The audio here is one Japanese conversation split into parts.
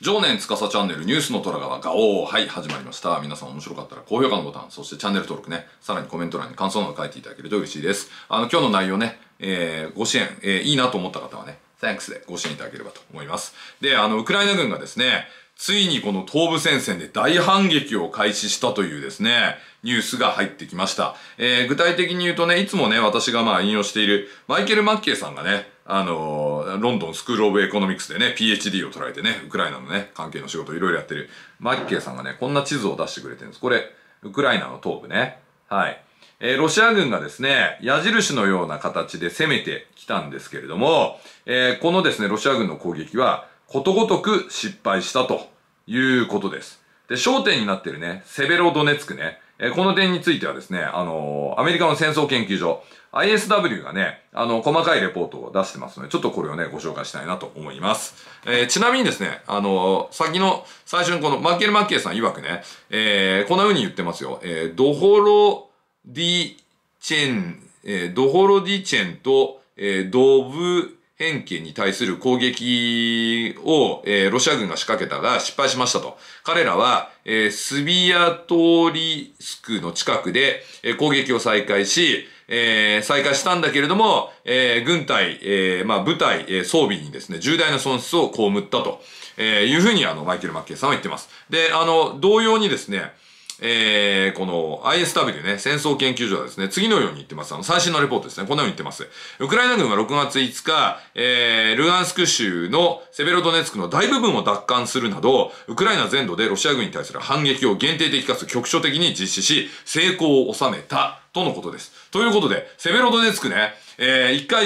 常年司チャンネルニュースの虎川ガオー。はい、始まりました。皆さん面白かったら高評価のボタン、そしてチャンネル登録ね、さらにコメント欄に感想など書いていただけると嬉しいです。今日の内容ね、ご支援、いいなと思った方はね、Thanks でご支援いただければと思います。で、ウクライナ軍がですね、ついにこの東部戦線で大反撃を開始したというですね、ニュースが入ってきました。具体的に言うとね、いつもね、私が引用しているマイケル・マッケイさんがね、ロンドンスクールオブエコノミクスでね、PhD を取られてね、ウクライナのね、関係の仕事をいろいろやってるマッケイさんがね、こんな地図を出してくれてるんです。これ、ウクライナの東部ね。はい。ロシア軍がですね、矢印のような形で攻めてきたんですけれども、このですね、ロシア軍の攻撃は、ことごとく失敗したということです。で、焦点になっているね、セベロドネツクね、この点についてはですね、アメリカの戦争研究所、ISW がね、細かいレポートを出してますので、ちょっとこれをね、ご紹介したいなと思います。ちなみにですね、最初にこのマッケル・マッケイさん曰くね、こんな風に言ってますよ。ドホロディチェンと、ドブ変形に対する攻撃を、ロシア軍が仕掛けたが失敗しましたと。彼らは、スビアトリスクの近くで、攻撃を再開したんだけれども、軍隊、部隊、装備にですね、重大な損失を被ったと、いうふうにマイケル・マッケイさんは言ってます。で、同様にですね、この ISW ね、戦争研究所はですね、次のように言ってます。最新のレポートですね。こんなように言ってます。ウクライナ軍は6月5日、ルガンスク州のセベロドネツクの大部分を奪還するなど、ウクライナ全土でロシア軍に対する反撃を限定的かつ局所的に実施し、成功を収めた、とのことです。ということで、セベロドネツクね、一回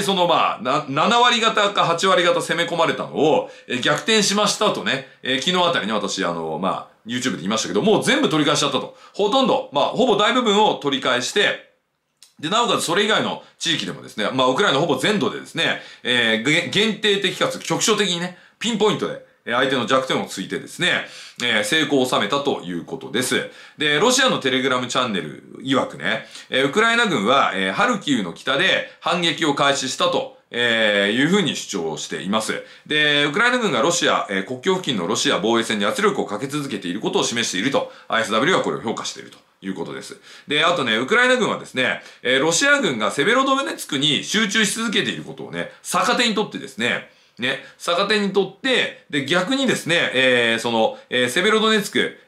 7割方か8割方攻め込まれたのを、逆転しましたとね、昨日あたりに私、YouTube で言いましたけど、もう全部取り返しちゃったと。ほとんど、ほぼ大部分を取り返して、で、なおかつそれ以外の地域でもですね、ウクライナほぼ全土でですね、限定的かつ局所的にね、ピンポイントで、相手の弱点をついてですね、成功を収めたということです。で、ロシアのテレグラムチャンネル曰くね、ウクライナ軍は、ハルキウの北で反撃を開始したと、いうふうに主張しています。で、ウクライナ軍が国境付近のロシア防衛線に圧力をかけ続けていることを示していると、ISW はこれを評価しているということです。で、あとね、ウクライナ軍はですね、ロシア軍がセベロドネツクに集中し続けていることをね、逆手にとってですね、逆手にとって、で、逆にですね、セベロドネツク、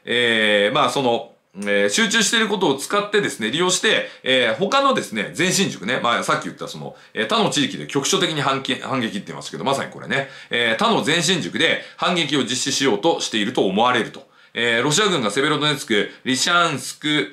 集中していることを使ってですね、利用して、他のですね、前進塾ね、さっき言った他の地域で局所的に反撃って言いますけど、まさにこれね、他の前進塾で反撃を実施しようとしていると思われると。ロシア軍がセベロドネツク、リシアンスク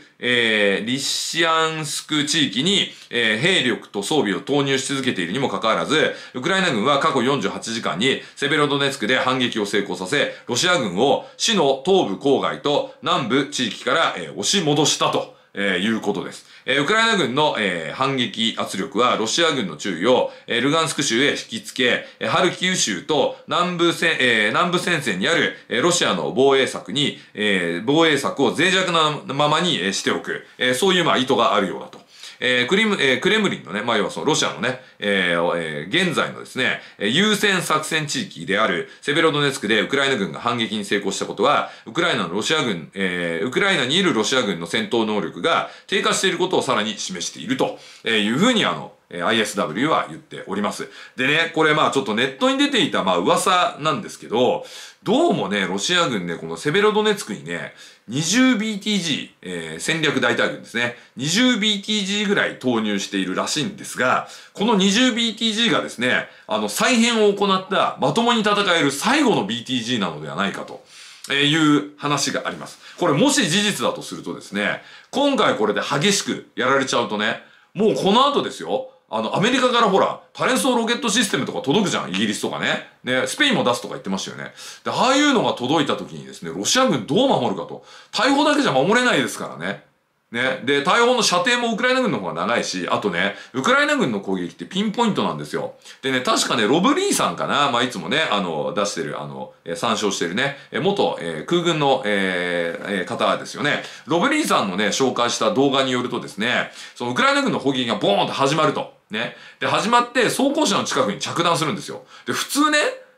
地域に、兵力と装備を投入し続けているにもかかわらず、ウクライナ軍は過去48時間にセベロドネツクで反撃を成功させ、ロシア軍を市の東部郊外と南部地域から、押し戻したと。いうことです。ウクライナ軍の、反撃圧力はロシア軍の注意を、ルガンスク州へ引きつけ、ハルキウ州と南部戦線にある、ロシアの防衛策を脆弱なままに、しておく、そういう意図があるようだと。クレムリンのね、要はロシアのね、現在のですね、優先作戦地域であるセベロドネツクでウクライナ軍が反撃に成功したことは、ウクライナにいるロシア軍の戦闘能力が低下していることをさらに示しているというふうにISW は言っております。でね、これちょっとネットに出ていた噂なんですけど、どうもね、ロシア軍ね、このセベロドネツクにね、20BTG、戦略大隊軍ですね。20BTG ぐらい投入しているらしいんですが、この 20BTG がですね、再編を行ったまともに戦える最後の BTG なのではないかと。いう話があります。これもし事実だとするとですね、今回これで激しくやられちゃうとね、もうこの後ですよ、アメリカからほら、多連装ロケットシステムとか届くじゃん、イギリスとかね。スペインも出すとか言ってましたよね。で、ああいうのが届いた時にですね、ロシア軍どう守るかと。大砲だけじゃ守れないですからね。で、大砲の射程もウクライナ軍の方が長いし、あとね、ウクライナ軍の攻撃ってピンポイントなんですよ。でね、確かね、ロブリーさんかな、いつもね、出してる、参照してるね、元、空軍の、方ですよね。ロブリーさんのね、紹介した動画によるとですね、ウクライナ軍の砲撃がボーンと始まると。で、始まって、装甲車の近くに着弾するんですよ。で、普通ね、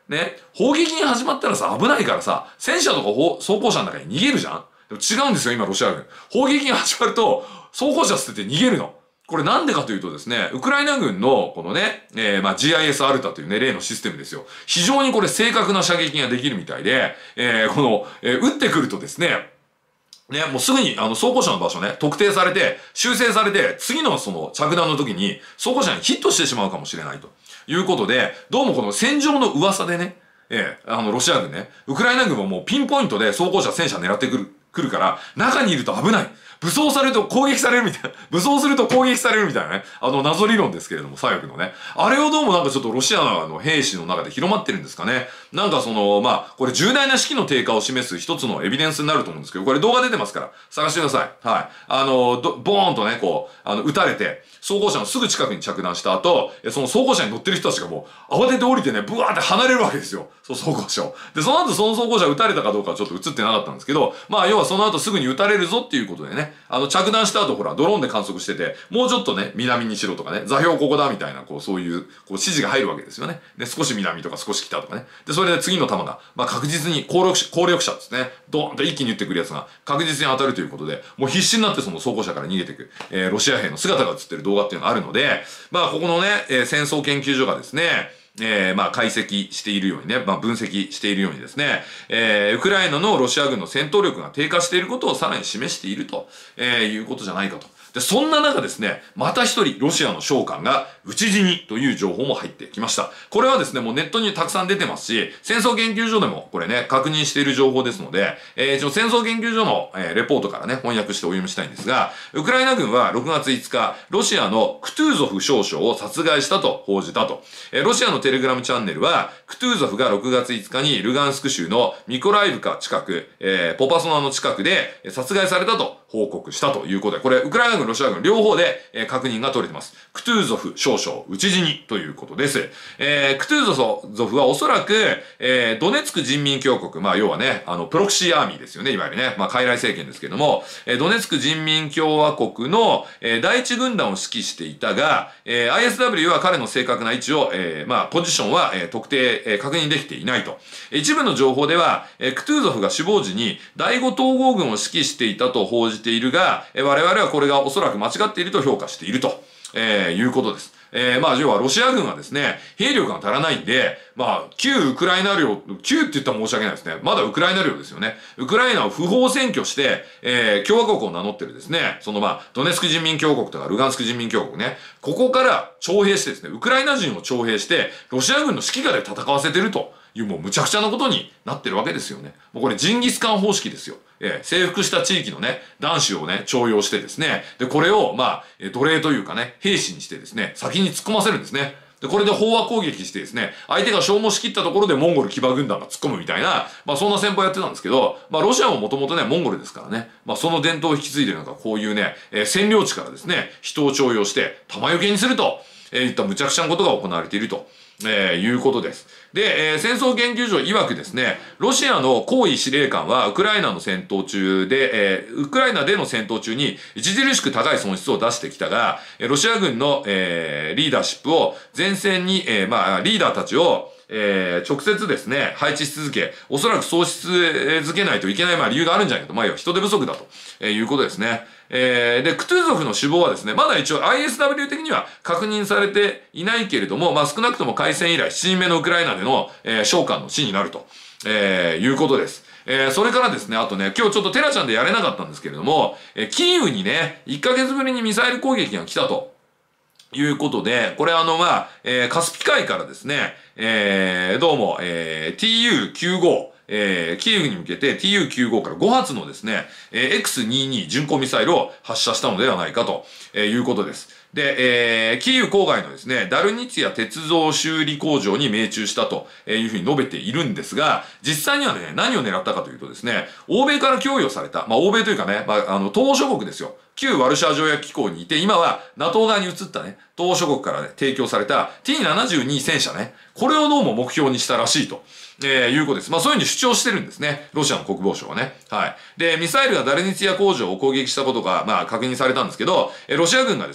ね、砲撃に始まったらさ、危ないからさ、戦車とか装甲車の中に逃げるじゃん。でも違うんですよ、今ロシア軍。砲撃が始まると、装甲車捨てて逃げるの。これなんでかというとですね、ウクライナ軍のこのね、GIS アルタというね、例のシステムですよ。非常にこれ正確な射撃ができるみたいで、撃ってくるとですね、もうすぐに、装甲車の場所ね、特定されて、修正されて、次のその着弾の時に、装甲車にヒットしてしまうかもしれないということで、どうもこの戦場の噂でね、ロシア軍ね、ウクライナ軍はもうピンポイントで装甲車戦車狙ってくるから、中にいると危ない。武装されると攻撃されるみたいな、武装すると攻撃されるみたいなね、謎理論ですけれども、左翼のね。あれをどうもなんかちょっとロシアの兵士の中で広まってるんですかね。なんかこれ重大な士気の低下を示す一つのエビデンスになると思うんですけど、これ動画出てますから、探してください。はい。ボーンとね、撃たれて、装甲車のすぐ近くに着弾した後、その装甲車に乗ってる人たちがもう、慌てて降りてね、ブワーって離れるわけですよ。装甲車を。で、その後その装甲車撃たれたかどうかはちょっと映ってなかったんですけど、要はその後すぐに撃たれるぞっていうことでね、着弾した後ほら、ドローンで観測してて、もうちょっとね、南にしろとかね、座標ここだみたいな、そういう、指示が入るわけですよね。で、少し南とか少し北とかね。で、それで次の弾が、確実に高力車ですね。ドーンと一気に撃ってくるやつが確実に当たるということで、もう必死になってその装甲車から逃げていく、ロシア兵の姿が映ってる動画っていうのがあるので、ここのね、戦争研究所がですね、解析しているようにね、分析しているようにですね、ウクライナのロシア軍の戦闘力が低下していることをさらに示していると、いうことじゃないかと。で、そんな中ですね、また一人ロシアの将官が討ち死にという情報も入ってきました。これはですね、もうネットにたくさん出てますし、戦争研究所でもこれね、確認している情報ですので、戦争研究所の、レポートからね、翻訳してお読みしたいんですが、ウクライナ軍は6月5日、ロシアのクトゥーゾフ少将を殺害したと報じたと。ロシアのテレグラムチャンネルは、クトゥーゾフが6月5日にルガンスク州のミコライブカ近く、ポパソナの近くで殺害されたと報告したということで、これ、ウクライナ軍、ロシア軍両方で、確認が取れてます。クトゥーゾフ少将討ち死にということです。クトゥーゾフはおそらく、ドネツク人民共和国、要はね、プロクシーアーミーですよね、いわゆるね、傀儡政権ですけども、ドネツク人民共和国の、第一軍団を指揮していたが、ISW は彼の正確な位置を、ポジションは、特定、確認できていないと。一部の情報では、クトゥーゾフが死亡時に第5統合軍を指揮していたと報じているが、我々はこれがおそらく間違っていると評価していると、いうことです。要はロシア軍はですね、兵力が足らないんで、旧ウクライナ領、旧って言ったら申し訳ないですね。まだウクライナ領ですよね。ウクライナを不法占拠して、共和国を名乗ってるですね、ドネツク人民共和国とかルガンスク人民共和国ね、ここから徴兵してですね、ウクライナ人を徴兵して、ロシア軍の指揮下で戦わせてるというもう無茶苦茶なことになってるわけですよね。もうこれジンギスカン方式ですよ。征服した地域のね、男子をね、徴用してですね、で、これを、奴隷というかね、兵士にしてですね、先に突っ込ませるんですね。で、これで飽和攻撃してですね、相手が消耗しきったところでモンゴル騎馬軍団が突っ込むみたいな、そんな戦法やってたんですけど、ロシアももともとね、モンゴルですからね、その伝統を引き継いでるのがこういうね、占領地からですね、人を徴用して、弾よけにすると、いった無茶苦茶なことが行われていると。いうことです。で、戦争研究所曰くですね、ロシアの高位司令官はウクライナの戦闘中で、ウクライナでの戦闘中に著しく高い損失を出してきたが、ロシア軍の、リーダーシップを前線に、リーダーたちを直接ですね、配置し続け、おそらく喪失づけないといけない、理由があるんじゃないかと。人手不足だと、いうことですね。で、クトゥーゾフの死亡はですね、まだ一応 ISW 的には確認されていないけれども、少なくとも開戦以来7人目のウクライナでの、将官の死になると、いうことです。それからですね、あとね、今日ちょっとテラちゃんでやれなかったんですけれども、キーウにね、1ヶ月ぶりにミサイル攻撃が来たと。いうことで、これカスピ海からですね、どうも、TU95、キーウに向けて TU95 から5発のですね、X22 巡航ミサイルを発射したのではないかということです。で、キーウ郊外のですね、ダルニツィア鉄道修理工場に命中したというふうに述べているんですが、実際にはね、何を狙ったかというとですね、欧米から供与された、欧米というかね、東欧諸国ですよ。旧ワルシャワ条約機構にいて、今は NATO 側に移ったね、東欧諸国からね、提供された T72 戦車ね、これをどうも目標にしたらしいと。いうことです。そういうふうに主張してるんですね。ロシアの国防省はね。はい。で、ミサイルがダルニツィア工場を攻撃したことが、確認されたんですけど、ロシア軍がですね、外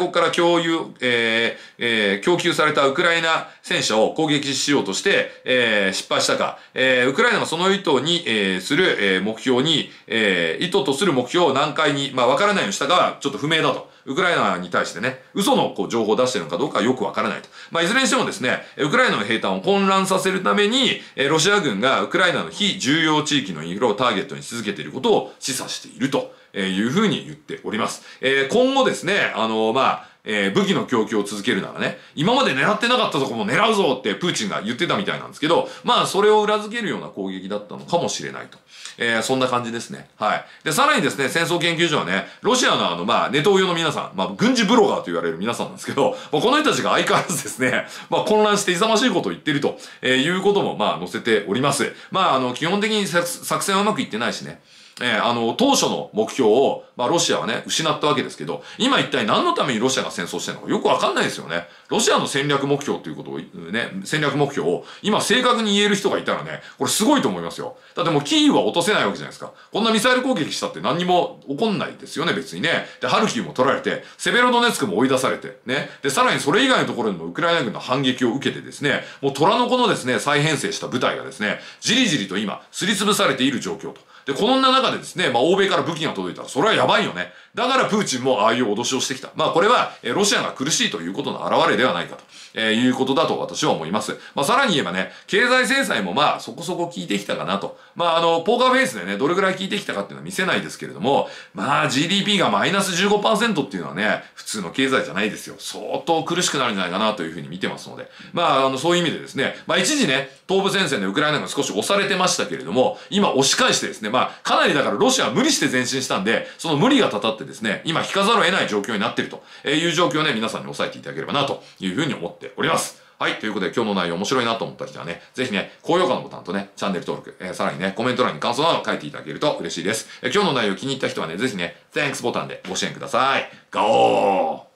国から供給されたウクライナ戦車を攻撃しようとして、失敗したか、ウクライナがその意図に、する、目標に、意図とする目標を何回に、わからないようにしたかはちょっと不明だと。ウクライナに対してね、嘘の情報を出しているのかどうかはよくわからないと。いずれにしてもですね、ウクライナの兵隊を混乱させるために、ロシア軍がウクライナの非重要地域のインフラをターゲットにし続けていることを示唆しているというふうに言っております。今後ですね、武器の供給を続けるならね、今まで狙ってなかったとこも狙うぞってプーチンが言ってたみたいなんですけど、それを裏付けるような攻撃だったのかもしれないと。そんな感じですね。はい。で、さらにですね、戦争研究所はね、ロシアのネトウヨの皆さん、軍事ブロガーと言われる皆さんなんですけど、この人たちが相変わらずですね、混乱して勇ましいことを言っていると、いうことも、載せております。基本的に作戦はうまくいってないしね。当初の目標を、ロシアはね、失ったわけですけど、今一体何のためにロシアが戦争してるのかよくわかんないですよね。ロシアの戦略目標ということをね、戦略目標を今正確に言える人がいたらね、これすごいと思いますよ。だってもうキーウは落とせないわけじゃないですか。こんなミサイル攻撃したって何にも起こんないですよね、別にね。で、ハルキウも取られて、セベロドネツクも追い出されて、ね。で、さらにそれ以外のところでもウクライナ軍の反撃を受けてですね、もう虎の子のですね、再編成した部隊がですね、じりじりと今、すりつぶされている状況と。で、この中でですね、欧米から武器が届いたら、それはやばいよね。だからプーチンもああいう脅しをしてきた。これは、ロシアが苦しいということの表れではないかと、いうことだと私は思います。さらに言えばね、経済制裁もそこそこ効いてきたかなと。ポーカーフェイスでね、どれぐらい効いてきたかっていうのは見せないですけれども、GDP がマイナス 15% っていうのはね、普通の経済じゃないですよ。相当苦しくなるんじゃないかなというふうに見てますので。そういう意味でですね、一時ね、東部戦線でウクライナが少し押されてましたけれども、今押し返してですね、かなりだからロシアは無理して前進したんで、その無理がたたってですね、今引かざるを得ない状況になっているという状況をね、皆さんに押さえていただければなというふうに思っております。はい。ということで今日の内容面白いなと思った人はね、ぜひね、高評価のボタンとね、チャンネル登録、さらにね、コメント欄に感想など書いていただけると嬉しいです。今日の内容気に入った人はね、ぜひね、Thanks ボタンでご支援ください。ガオー